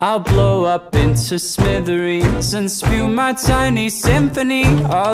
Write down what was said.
I'll blow up into smithereens and spew my tiny symphony all